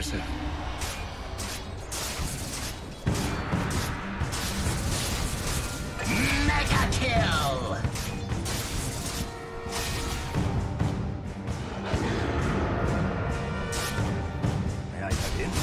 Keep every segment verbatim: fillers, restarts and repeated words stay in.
Impressive. Mega kill! May I cut in?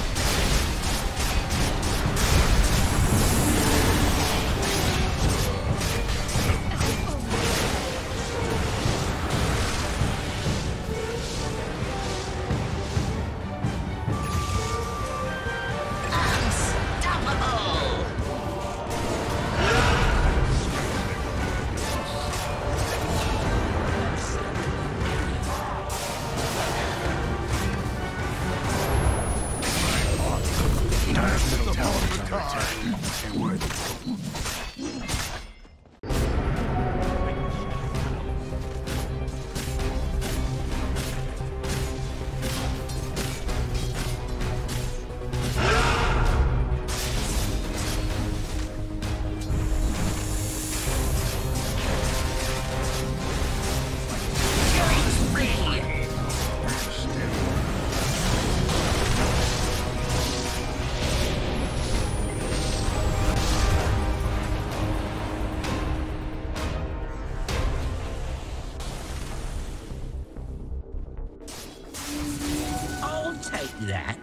That.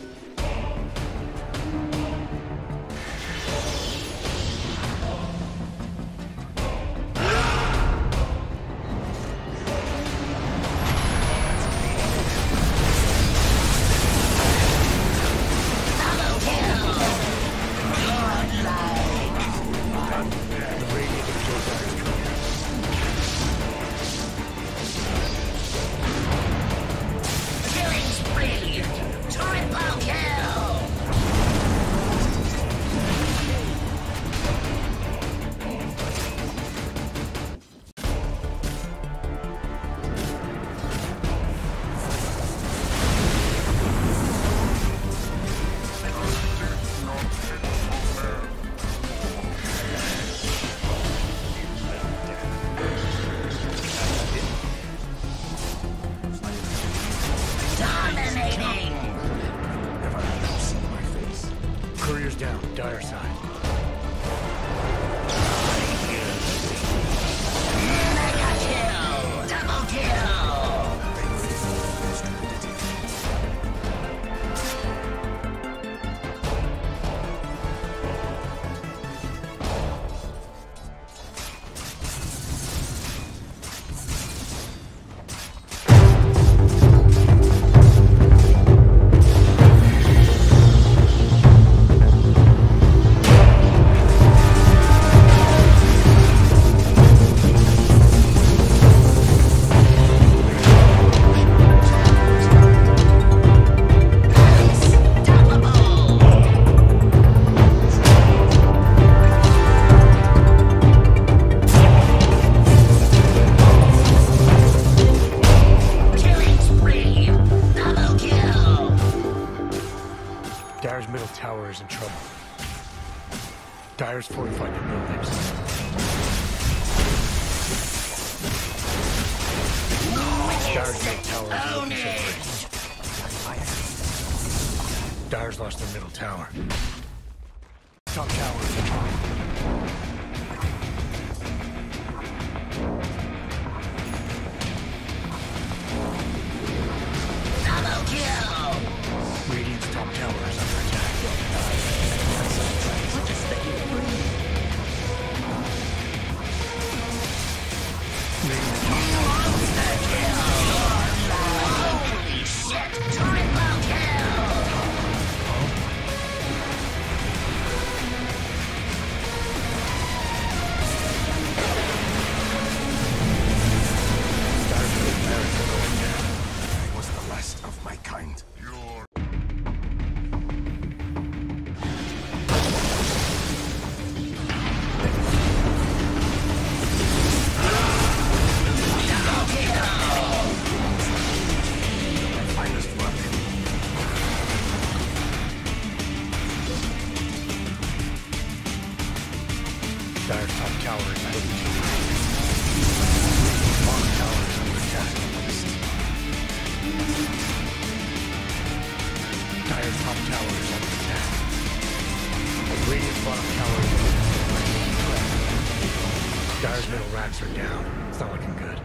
Down, dire side. Mega kill! Double kill! Dire's middle tower is in trouble. Dire's fortified their buildings. Dire's middle tower is open separation. Dire's lost their middle tower. Top tower is in trouble. Radiant's top tower is under attack. Radiant's top Holy shit! Triple kill! bottom tower is Dire's middle racks are down. It's not looking good.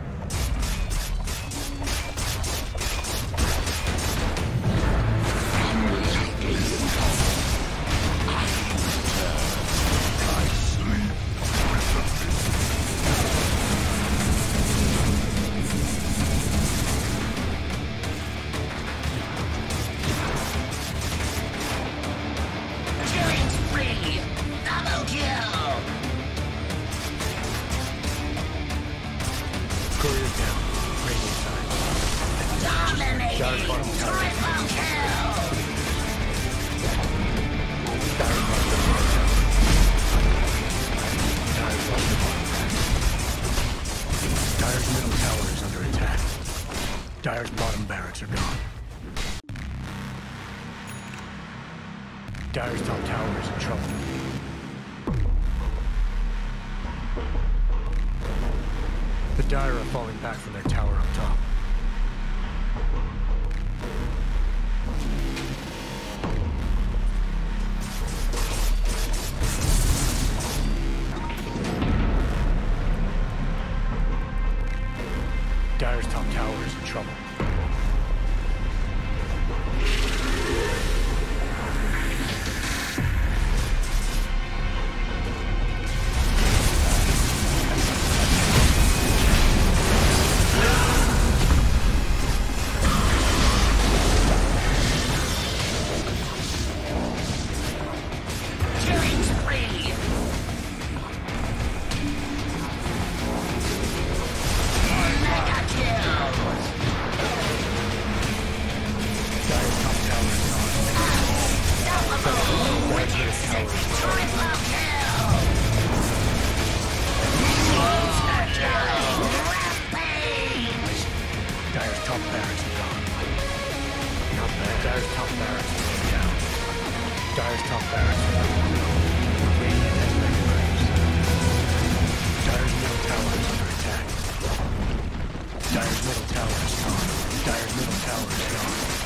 Killing spree! Double kill! Courier's down. Radiant side. Dominating! Dire's bottom tower. Triple kill! Dire's lost the bottom tower. Dire's lost the bottom rack. Dire's middle tower is under attack. Dire's bottom barracks are gone. Dire's top tower is in trouble. The Dire are falling back from their tower up top. Dire's top tower is in trouble. Killing spree! Mega kill! Dire's top tower is gone. Double! Wicked six! Triple kill! Monster kill! Rampage! Dire's top barracks are gone. Not bad. Dire's top barracks are going down. Dire's top barracks are gone. Radiant has mega graves. Dire's middle tower is under attack. Dire's middle tower is gone. Dire's middle tower is gone.